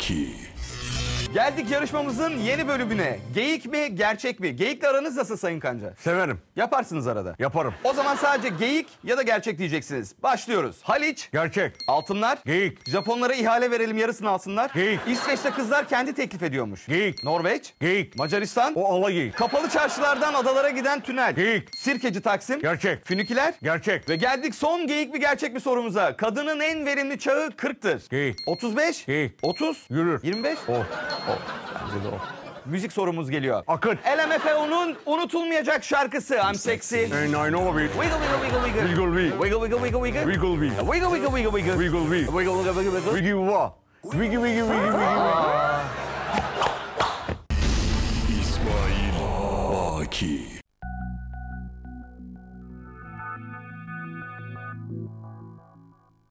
2. Geldik yarışmamızın yeni bölümüne. Geyik mi, gerçek mi? Geyikle aranız nasıl Sayın Kanca? Severim. Yaparsınız arada. Yaparım. O zaman sadece geyik ya da gerçek diyeceksiniz. Başlıyoruz. Haliç, Gerçek. altınlar, Geyik. Japonlara ihale verelim yarısını alsınlar. Geyik. İsveç'te kızlar kendi teklif ediyormuş. Geyik. Norveç, Geyik. Macaristan, O ala geyik. kapalı çarşılardan adalara giden tünel. Geyik. Sirkeci Taksim, Gerçek. Fünikiler. Gerçek. Ve geldik son geyik mi gerçek mi sorumuza. Kadının en verimli çağı 40'tır. Geyik. 35, Geyik. 30, Yürür. 25. O. Bence de o. Müzik sorumuz geliyor. Akın. LMFAO'nun unutulmayacak şarkısı I'm Sexy. And I know it. Wiggle wiggle wiggle wiggle. Wiggle wiggle. Wiggle wiggle wiggle wiggle. Wiggle wiggle. Wiggle wiggle wiggle wiggle. Wiggle wiggle. Wiggle wiggle wiggle wiggle. Wiggle wiggle. Wiggle wiggle wiggle wiggle.